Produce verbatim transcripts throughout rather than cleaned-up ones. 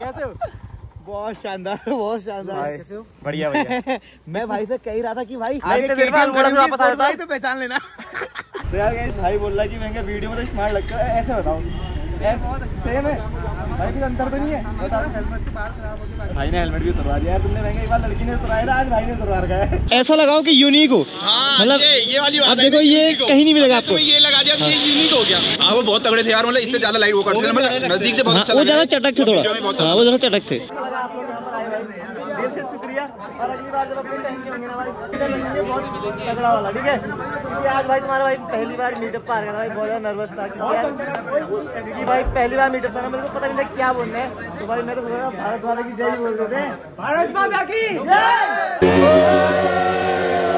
कैसे हो? बहुत शानदार, बहुत शानदार। कैसे हो? बढ़िया बढ़िया। मैं भाई से कह रहा था कि भाई आगे वापस आया था तो पहचान लेना। तो यार भाई बोल रहा है कि महंगा वीडियो में तो स्मार्ट लगता है, ऐसे बताओ सेम है भाई, कुछ अंतर तो नहीं है? बता। भाई ने हेलमेट भी उतरवा दिया यार तुमने, महंगा एक बार लड़की ने उतरवाया था, आज भाई ने उतरवा रखा है। ऐसा लगाओ कि यूनिक हो, मतलब ये, ये वाली बात है, देखो ये कहीं नहीं मिलेगा आपको, ये लगा दिया ये यूनिक हो गया। हाँ वो बहुत तगड़े थे यार, मतलब इससे ज्यादा लाइट वो करते थे, मतलब नजदीक से बहुत अच्छा लगा। वो ज्यादा चटक थे थोड़ा, हाँ वो ज्यादा चटक थे। दिल से शुक्रिया, और अगली बार जब अपने टाइम के होंगे ना भाई बहुत तगड़ा वाला, ठीक है? क्योंकि आज भाई तुम्हारा भाई पहली बार मीटअप पर आ गया था भाई, बहुत ज्यादा नर्वस था क्योंकि भाई पहली बार मीटअप था ना, मेरे को पता नहीं था क्या बोलना है, तो भाई मैं तो सोचा भारत माता की जय बोल देते हैं, भारत माता की जय।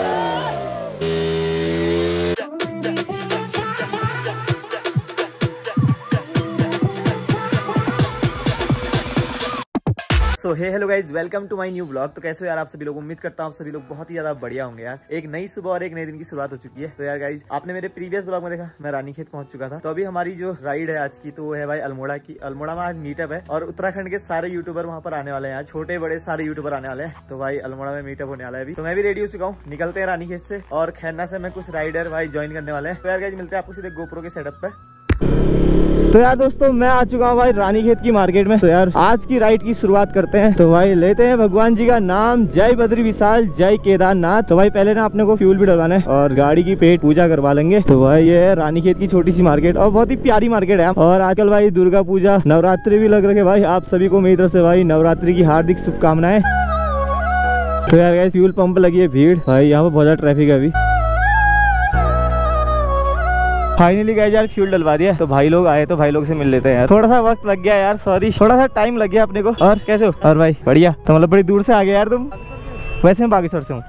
तो hey hello guys, welcome to my new blog. तो कैसे हो यार आप सभी लोग? उम्मीद करता हूँ आप सभी लोग बहुत ही ज्यादा बढ़िया होंगे यार। एक नई सुबह और एक नए दिन की शुरुआत हो चुकी है। तो यार गाइज आपने मेरे प्रीवियस ब्लॉग में देखा मैं रानीखेत पहुंच चुका था। तो अभी हमारी जो राइड है आज की, तो वो है भाई अल्मोड़ा की। अल्मोड़ा में आज मीटअप है और उत्तराखंड के सारे यूट्यूबर वहाँ पर आने वाले हैं, छोटे बड़े सारे यूट्यूबर आने वाले हैं। तो भाई अल्मोड़ा में मीटअप होने वाला है अभी। तो मैं भी रेडी हो चुका हूँ, निकलते हैं रानीखेत से और खैरना से मैं कुछ राइडर भाई ज्वाइन करने वाले हैं। तो यार गाइज मिलते हैं आपको सीधे गोप्रो के सेटअप पे। तो यार दोस्तों मैं आ चुका हूँ भाई रानीखेत की मार्केट में। तो यार आज की राइड की शुरुआत करते हैं। तो भाई लेते हैं भगवान जी का नाम, जय बद्री विशाल जय केदारनाथ। तो भाई पहले ना अपने को फ्यूल भी डलवाना है और गाड़ी की पेट पूजा करवा लेंगे। तो भाई ये है रानीखेत की छोटी सी मार्केट और बहुत ही प्यारी मार्केट है। और आजकल भाई दुर्गा पूजा नवरात्रि भी लग रहे भाई, आप सभी को मेरी तरफ से भाई नवरात्रि की हार्दिक शुभकामनाएं। तो यार गाइस फ्यूल पंप लगी है भीड़ भाई, यहाँ पर बहुत ज्यादा ट्रैफिक है अभी। फाइनली गए यार फ्यूल डलवा दिया। तो भाई लोग आए तो भाई लोग से मिल लेते हैं यार। थोड़ा सा वक्त लग गया यार, सॉरी थोड़ा सा टाइम लग गया अपने को। और कैसे हो? और भाई बढ़िया। तो मतलब बड़ी दूर से आ गए यार तुम? वैसे मैं बागेश्वर से हूँ।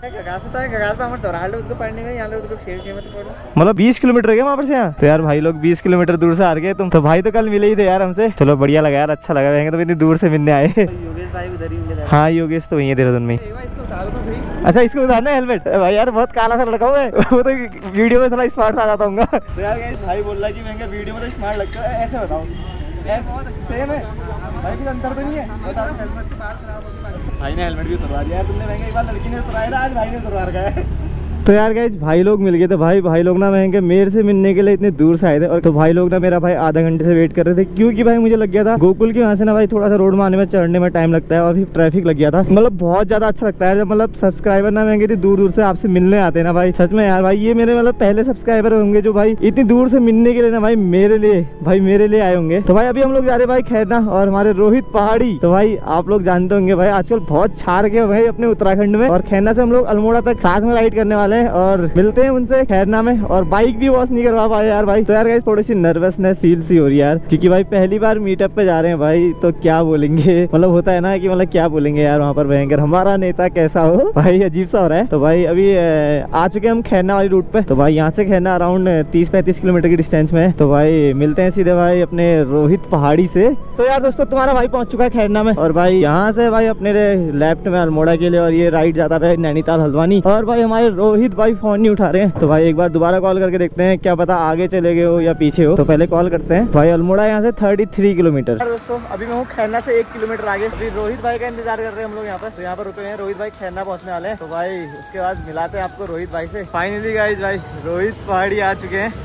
मतलब बीस किलोमीटर है वहाँ पर से यहाँ। तो यार भाई लोग बीस किलोमीटर दूर से आ गए तुम। तो भाई तो कल मिले ही थे यार हमसे। चलो बढ़िया लगा यार, अच्छा लगा। रहेंगे तो इतनी दूर से मिलने आए। योगेश भाई उधर ही मिले। हाँ योगेश तो वही है देहरादून में। अच्छा इसको उतारना है हेलमेट? भाई यार बहुत काला सा लड़का हुआ है, वो तो वीडियो में थोड़ा स्मार्ट आ जाता हूँ। तो यार भाई बोल रहा है कि महंगा वीडियो में तो स्मार्ट लगता है, ऐसे बताओ सेम है भाई, कुछ अंतर तो नहीं है? भाई ने हेलमेट भी उतरवा दिया यार तुमने, महंगा एक बार लड़की ने उतरवाया था, आज भाई ने उतरवा रखा है। तो यार गाइस भाई लोग मिल गए थे। भाई भाई लोग ना महंगे मेरे से मिलने के लिए इतने दूर से आए थे। और तो भाई लोग ना मेरा भाई आधा घंटे से वेट कर रहे थे, क्योंकि भाई मुझे लग गया था गोकुल के वहाँ से ना भाई थोड़ा सा रोड में आने में चढ़ने में टाइम लगता है और फिर ट्रैफिक लग गया था। मतलब बहुत ज्यादा अच्छा लगता है जब मतलब सब्सक्राइबर ना महंगे दूर दूर से आपसे मिलने आते हैं ना भाई। सच में यार भाई ये मेरे मतलब पहले सब्सक्राइबर होंगे जो भाई इतनी दूर से मिलने के लिए ना भाई मेरे लिए भाई मेरे लिए आए होंगे। तो भाई अभी हम लोग जा रहे भाई खैरना और हमारे रोहित पहाड़ी। तो भाई आप लोग जानते होंगे भाई आजकल बहुत छा रखे भाई अपने उत्तराखंड में। और खैरना से हम लोग अल्मोड़ा तक साथ में राइड करने वाले हैं और मिलते हैं उनसे खैरना में। और बाइक भी वॉश नहीं करवा पाए यार भाई। तो यार गाइस थोड़ी सी नर्वसनेस फील सी हो रही है यार, क्योंकि भाई पहली बार मीटअप पे जा रहे हैं भाई। तो क्या बोलेंगे, मतलब होता है ना कि मतलब क्या बोलेंगे यार वहाँ पर भयंकर हमारा नेता कैसा हो भाई, अजीब सा हो रहा है। तो भाई अभी आ चुके हम खैरना वाली रूट पे। तो भाई यहाँ से खैरना अराउंड तीस पैंतीस किलोमीटर की डिस्टेंस में है। तो भाई मिलते हैं सीधे भाई अपने रोहित पहाड़ी से। तो यार दोस्तों तुम्हारा भाई पहुंच चुका है खैरना में और भाई यहाँ से भाई अपने लेफ्ट में अल्मोड़ा के लिए और ये राइट जाता है नैनीताल हल्द्वानी। और भाई हमारे रोहित भाई फोन नहीं उठा रहे हैं। तो भाई एक बार दोबारा कॉल करके देखते हैं, क्या पता आगे चले गए हो या पीछे हो। तो पहले कॉल करते हैं। भाई अल्मोड़ा यहाँ से तैंतीस किलोमीटर। दोस्तों अभी मैं हूँ खैरना से एक किलोमीटर आगे। अभी रोहित भाई का इंतजार कर रहे हैं हम लोग यहाँ पर। तो यहाँ पर रुके हैं, रोहित भाई खैरना पहुँचने वाले हैं। तो भाई उसके बाद मिलाते हैं आपको रोहित भाई से। फाइनली गाइस भाई रोहित पहाड़ी आ चुके हैं।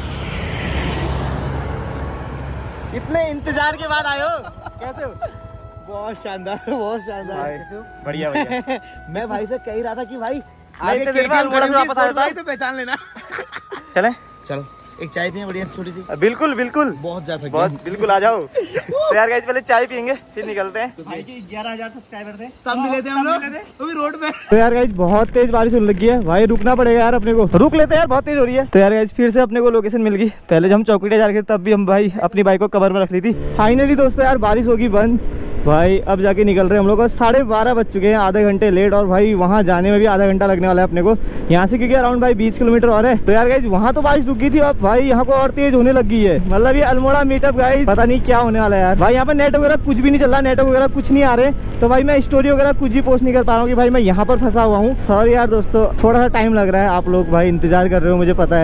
इतने इंतजार के बाद आए हो, कैसे हो? बहुत शानदार, बहुत शानदार। बढ़िया बढ़िया। मैं भाई से कह रहा था कि भाई आगे वापस आया था तो पहचान लेना। चले चलो एक चाय पिए बढ़िया छोटी सी। बिल्कुल बिल्कुल, बहुत ज्यादा बहुत बिल्कुल आ जाओ। तो यार गाइस पहले चाय पियेंगे फिर निकलते हैं। भाई के ग्यारह हजार सब्सक्राइबर थे तब मिले थे हम लोग, वो भी रोड पे। तो यार गाइस बहुत तेज बारिश होने लगी है भाई, रुकना पड़ेगा यार अपने को। रुक लेते हैं यार, बहुत तेज हो रही है। तो यार गाइस फिर से अपने को लोकेशन मिल गई। पहले जब हम चौकीटे जा रहे थे तब भी हम भाई अपनी बाइक को कवर में रख ली थी। फाइनली दोस्तों यार बारिश होगी बंद भाई, अब जाके निकल रहे हैं हम लोग। साढ़े बारह बज चुके हैं, आधे घंटे लेट। और भाई वहाँ जाने में भी आधा घंटा लगने वाला है अपने को यहाँ से, क्योंकि अराउंड भाई बीस किलोमीटर और है। तो यार गाइस वहाँ तो बारिश रुक गई थी, अब भाई यहाँ को और तेज होने लग गई है। मतलब ये अल्मोड़ा मीटअप गाइस पता नहीं क्या होने वाला है यार। भाई यहाँ पर नेट वगैरह कुछ भी नहीं चल रहा, नेट वगैरह कुछ नहीं आ रहे। तो भाई मैं स्टोरी वगैरह कुछ भी पोस्ट नहीं कर पा रहा हूँ कि भाई मैं यहाँ पर फंसा हुआ हूँ। सॉरी यार दोस्तों, थोड़ा सा टाइम लग रहा है। आप लोग भाई इंतजार कर रहे हो मुझे पता है,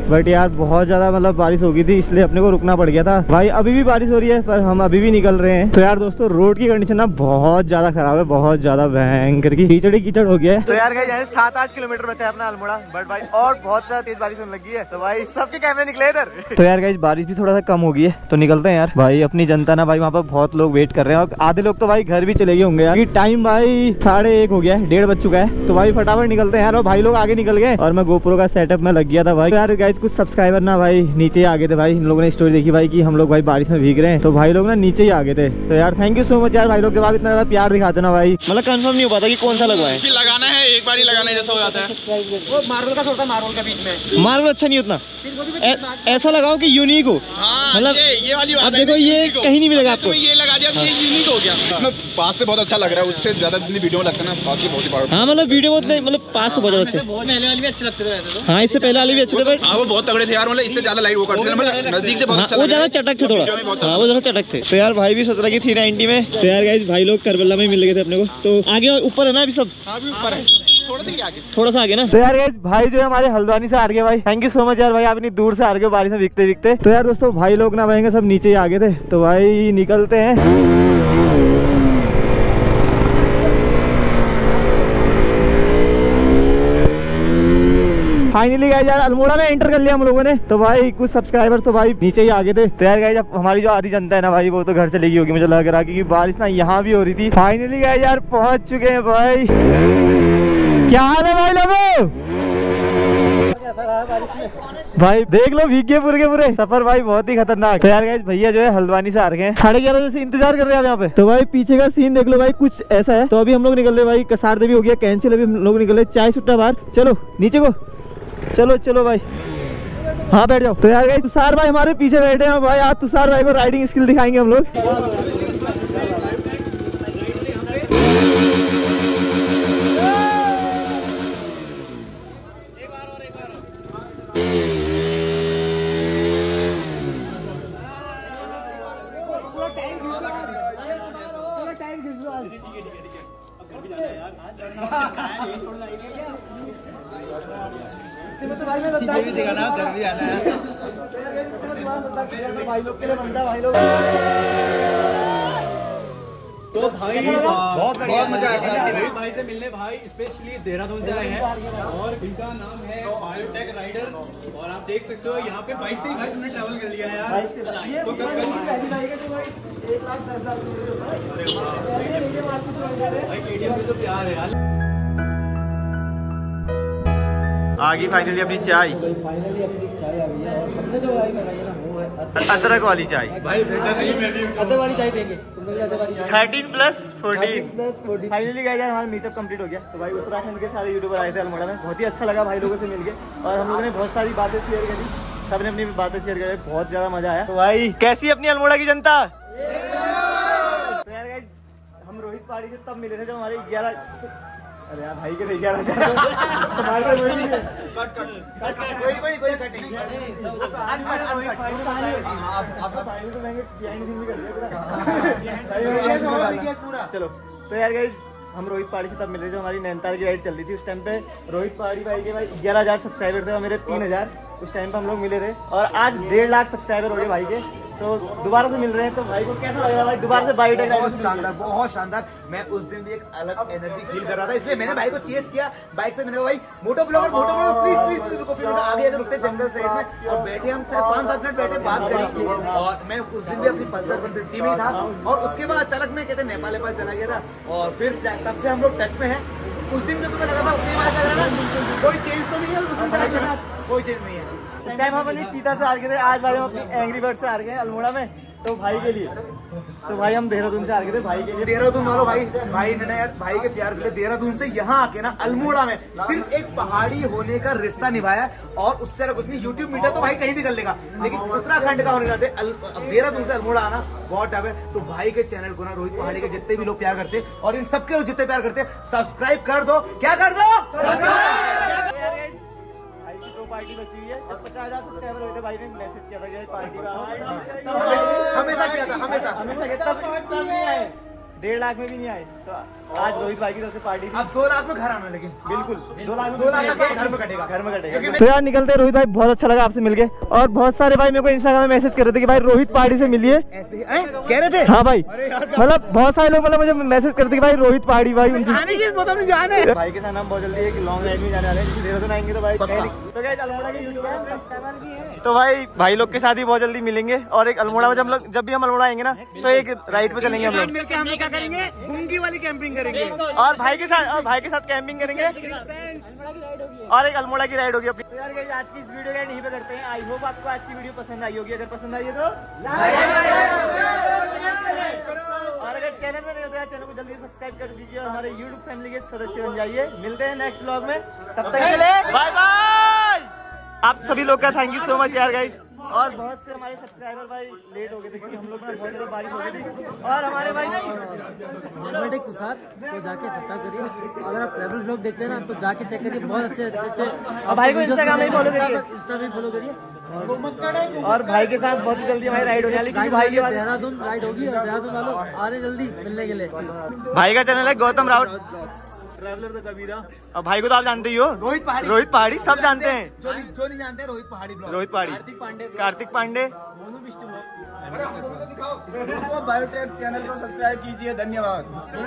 बट यार बहुत ज्यादा मतलब बारिश हो गई थी, इसलिए अपने को रुकना पड़ गया था भाई। अभी भी बारिश हो रही है पर हम अभी भी निकल रहे हैं। तो यार दोस्तों रोड की कंडीशन ना बहुत ज्यादा खराब है, बहुत ज्यादा भयंकर की कीचड़ ही कीचड़ हो गया है। तो यार गाइस सात आठ किलोमीटर बचा है अपना अल्मोड़ा, बट भाई और बहुत ज्यादा तेज बारिश होने लगी है, तो भाई सबके कैमरे निकले इधर। तो यार गाइस बारिश भी थोड़ा सा कम हो गई है, तो निकलते हैं यार। भाई अपनी जनता ना भाई वहाँ पर बहुत लोग वेट कर रहे हैं, और आधे लोग तो भाई घर भी चले गए होंगे यार। टाइम भाई साढ़े एक हो गया है, डेढ़ बज चुका है, तो भाई फटाफट निकलते हैं यार। और भाई लोग आगे निकल गए और मैं गोप्रो का सेटअप में लग गया था भाई। यार गाइस कुछ सब्सक्राइबर ना भाई नीचे आ गए थे भाई, इन लोगों ने स्टोरी देखी भाई कि हम लोग भाई बारिश में भीग रहे हैं, तो भाई लोग ना नीचे ही आ गए थे। तो यार थैंक यू सो मच यार भाई लोग, जब आप इतना ज्यादा प्यार दिखाते ना भाई, मतलब कंफर्म नहीं हो पाता कि कौन सा लगवाएं। लगाना है एक बार ही लगाना है, जैसा हो जाता है वो मार्बल का छोटा मार्बल का बीच में। मार्बल अच्छा नहीं उतना, ऐसा लगाओ कि यूनिक हो, मतलब ये वाली अब देखो ये कहीं नहीं मिलेगा आपको। ये लगा दिया ये यूनिक हो गया। इसमें पास से बहुत अच्छा लग रहा है, उससे ज्यादा जितनी वीडियो में लगता है ना पास से बहुत ही बड़ा। हाँ मतलब वीडियो बहुत नहीं, मतलब पास से बहुत अच्छे। पहले वाले भी अच्छे लगते थे। हाँ इससे पहले वाले भी अच्छे थे, बट हाँ वो बहुत तगड़े थे यार, मतलब इससे ज्यादा लाइट वो करते थे, मतलब नजदीक से बहुत अच्छा। वो ज्यादा चटक थे थोड़ा, हाँ वो ज्यादा चटक थे। तो यार भाई भी सोच रहा कि थ्री नाइनटी में। तो यार गाइस भाई लोग करबला में मिल गए थे अपने को, तो आगे ऊपर है ना अभी सब। हाँ भी ऊपर है, थोड़ा सा आगे, थोड़ा सा आगे ना। तो यार गाइस भाई जो है हमारे हल्द्वानी से आ गए भाई, थैंक यू सो मच यार भाई, आप इतनी दूर से आ गए बारिश में भीगते भीगते। तो यार दोस्तों भाई लोग ना भाई सब नीचे ही आ गए थे, तो भाई निकलते हैं। फाइनली गाइस यार अल्मोड़ा में एंटर कर लिया हम लोगों ने, तो भाई कुछ सब्सक्राइबर तो भाई नीचे ही आ गए थे। तो यार गाइस हमारी जो आधी जनता है ना भाई वो तो घर चली गई होगी मुझे लग रहा, क्योंकि बारिश ना यहाँ भी हो रही थी। फाइनली गाइस यार पहुंच चुके हैं भाई। क्या हाल है भाई लोगों? भाई देख लो भीग गए पूरे के पूरे। सफर भाई बहुत ही खतरनाक। तो यार गाइस भैया जो है हल्द्वानी से आ रखे हैं, साढ़े ग्यारह बजे से इंतजार कर रहे हैं यहाँ पे। तो भाई पीछे का सीन देख लो भाई, कुछ ऐसा है। तो अभी हम लोग निकल रहे भाई, कसार देवी हो गया कैंसिल, अभी हम लोग निकल रहे चाय सुट्टा बाहर। चलो नीचे को, चलो चलो भाई, हाँ बैठ जाओ। तो यार गाइस तुषार भाई हमारे पीछे बैठे हैं भाई, आज तुषार भाई को राइडिंग स्किल दिखाएंगे हम लोग। भाई मैं भाई लोग के लिए बनता है भाई लोग। तो भाई बहुत बहुत मजा आया भाई से मिलने। भाई स्पेशली देहरादून से आए हैं और इनका नाम है बायोटेक राइडर, और आप देख सकते हो यहाँ पे बाइक से ही भाई तुमने ट्रैवल कर लिया यार। तो कब एक लाख दस हजार भाई केटीएम से तो प्यार है यार। आ गई फाइनली अपनी चाय, फाइनली अपनी चाय आ गई है, और हमने जो चाय मंगाई है ना वो है अदरक वाली चाय। भाई बेटा नहीं मैं भी अदरक वाली चाय देंगे, अदरक वाली thirteen plus fourteen plus fourteen. Finally guys यार हमारा मीटअप कंप्लीट हो गया। तो भाई उत्तराखंड के सारे यूट्यूबर आए थे अल्मोड़ा में, बहुत ही अच्छा लगा भाई लोगों से मिलके, और हम लोगों ने बहुत सारी बातें शेयर करी, सबने अपनी बातें शेयर करी, बहुत ज्यादा मजा आया। तो भाई कैसी अपनी अल्मोड़ा की जनता? तो यार गाइस हम रोहित पहाड़ी से तब मिले थे जब हमारे ग्यारह, अरे यार भाई के थे ग्यारह हजार कट कट कट कोई कोई कोई कटिंग पूरा। चलो तो यार गाइस हम रोहित पहाड़ी से तब मिले थे, हमारी नैनीताल की राइड चल रही थी। उस टाइम पे रोहित पहाड़ी भाई के भाई ग्यारह हजार सब्सक्राइबर थे और मेरे तीन हजार। उस टाइम पे हम लोग मिले थे, और आज डेढ़ लाख सब्सक्राइबर हो गए भाई के। तो दोबारा से मिल रहे हैं, तो भाई को कैसा लग रहा है भाई दोबारा से बायोटेक? बहुत शानदार, बहुत शानदार। मैं उस दिन भी एक अलग एनर्जी फील कर रहा था, इसलिए मैंने भाई को चेस किया बाइक से। मैंने कहा भाई moto blogger moto blogger please please please रुको, प्लीज आगे अगर रुकते जंगल साइड में, और बैठे हम शायद पाँच सात मिनट बैठे बात करी। और मैं उस दिन भी अपनी पल्सर वन फिफ्टी में ही था, और उसके बाद अचानक मैं कहते नेपाल नेपाल चला गया था, और फिर तब से हम लोग टच में है। उस दिन से तुम्हें लगा था उसी बात लग रहा था, कोई चेंज तो नहीं है उस दिन से, कोई चेंज नहीं है। उस टाइम हम अपनी चीता से हार गए थे, आज भाई हम अपनी एंग्री बर्ड से हार गए अल्मोड़ा में, तो भाई के लिए। तो भाई हम देहरादून से आ गए थे भाई के लिए। देहरादून वालों भाई भाई ने ना यार भाई के प्यार के लिए देहरादून से यहाँ आके ना अल्मोड़ा में सिर्फ एक पहाड़ी होने का रिश्ता निभाया, और उससे अलग उसने यूट्यूब मीटर तो भाई कहीं भी कर लेगा, लेकिन उत्तराखंड का होने जाते देहरादून से अल्मोड़ा आना बहुत टफ है। तो भाई के चैनल को ना रोहित पहाड़ी के जितने भी लोग प्यार करते, और इन सबके लोग जितने प्यार करते, सब्सक्राइब कर दो। क्या कर दो? पार्टी बची हुई है, और पचास हजार सब्सक्राइबर हुए थे, भाई ने मैसेज किया था पार्टी का, हमेशा किया था, हमेशा हमेशा तब तब नहीं आए। डेढ़ लाख में भी नहीं आए, तो आज रोहित भाई की तरफ से पार्टी थी। अब दो लाख में घर आना, लेकिन बिल्कुल दो लाख में दो लाख का घर में कटेगा, घर में कटेगा। तो यार निकलते रोहित भाई, बहुत अच्छा लगा आपसे मिलके। और बहुत सारे भाई मेरे को इंस्टाग्राम में मैसेज कर रहे थे कि भाई रोहित पहाड़ी से मिलिए, ऐसे कह रहे थे। हाँ भाई, मतलब बहुत सारे लोग मतलब मुझे मैसेज करते कि भाई रोहित पहाड़ी भाई उनसे जाने। भाई के साथ हम बहुत जल्दी एक लॉन्ग राइड में जाने वाले हैं, देहरादून आएंगे तो भाई तो क्या अल्मोड़ा के यूट्यूब है, तो भाई भाई लोग के साथ ही बहुत जल्दी मिलेंगे। और एक अल्मोड़ा में जब लोग जब भी हम अल्मोड़ा आएंगे ना, तो एक राइड पे चलेंगे हम लोग, मिलके हम लोग क्या करेंगे, गुंगी वाली कैंपिंग करेंगे, और भाई के साथ और भाई के साथ कैंपिंग करेंगे, और एक अल्मोड़ा की राइड होगी अपनी। तो यार गाइस आज की इस वीडियो का यहीं पे करते हैं। आई होप आपको आज की वीडियो पसंद आई होगी। अगर पसंद आई है तो और अगर चैनल में नहीं हो तो यार चैनल को जल्दी सब्सक्राइब कर दीजिए और हमारे यूट्यूब फैमिली के सदस्य बन जाइए। मिलते हैं नेक्स्ट व्लॉग में, तब तक के लिए बाय बाय। आप सभी लोग का थैंक यू सो मच यार गाइस। और बहुत से हमारे सब्सक्राइबर भाई लेट हो गए थे क्योंकि हम लोग में बहुत ज़्यादा बारिश हो गई थी। और हमारे भाई ऑटोमेटिक तो सर तो जाके सब्सक्राइब करिए। अगर आप ट्रैवल ब्लॉग देखते हैं ना तो जाके चेक करिए, बहुत अच्छे अच्छे अच्छे। और भाई को इंस्टाग्राम में फॉलो करिए, इंस्टा में फॉलो करिए। और भाई के साथ बहुत ही जल्दी हमारी राइड होने वाली है, भाई के बाद देहरादून राइड होगी और देहरादून वालों आ रहे जल्दी मिलने के लिए। भाई का चैनल है गौतम राउत ट्रैवलर द कबीरा। और भाई को तो आप जानते ही हो, रोहित पहाड़ी, रोहित पहाड़ी सब जानते हैं। जो नहीं जो नहीं जानते रोहित पहाड़ी ब्लॉग, रोहित पहाड़ी, कार्तिक पांडे, कार्तिक पांडे। तो बायोटेक चैनल को सब्सक्राइब कीजिए, धन्यवाद।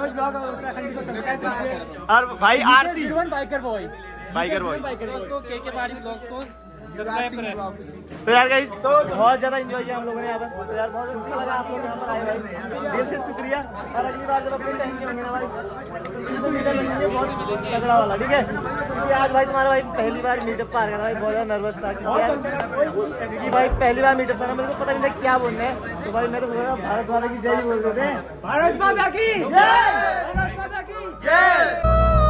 और भाई RC biker boy, biker boy के के पहाड़ी ब्लॉग्स को सब्सक्राइब करें। तो यार गाइस तो बहुत ज्यादा एंजॉय किया हम लोगों ने यहाँ पर। तो यार बहुत अच्छा लगा आप लोग यहाँ पर आए भाई, दिल से शुक्रिया। और अगली बार जब अपने टाइम के होंगे ना भाई तो मीटअप लगेंगे बहुत तगड़ा वाला, ठीक है। क्योंकि आज भाई तुम्हारा भाई पहली बार मीटअप पर आ गया था भाई, बहुत ज्यादा नर्वस था क्योंकि भाई पहली बार मीटअप था ना, मेरे को पता नहीं था क्या बोलना है। तो भाई मैं तो सोच रहा भारत माता की जय बोल रहे थे, भारत माता की जय।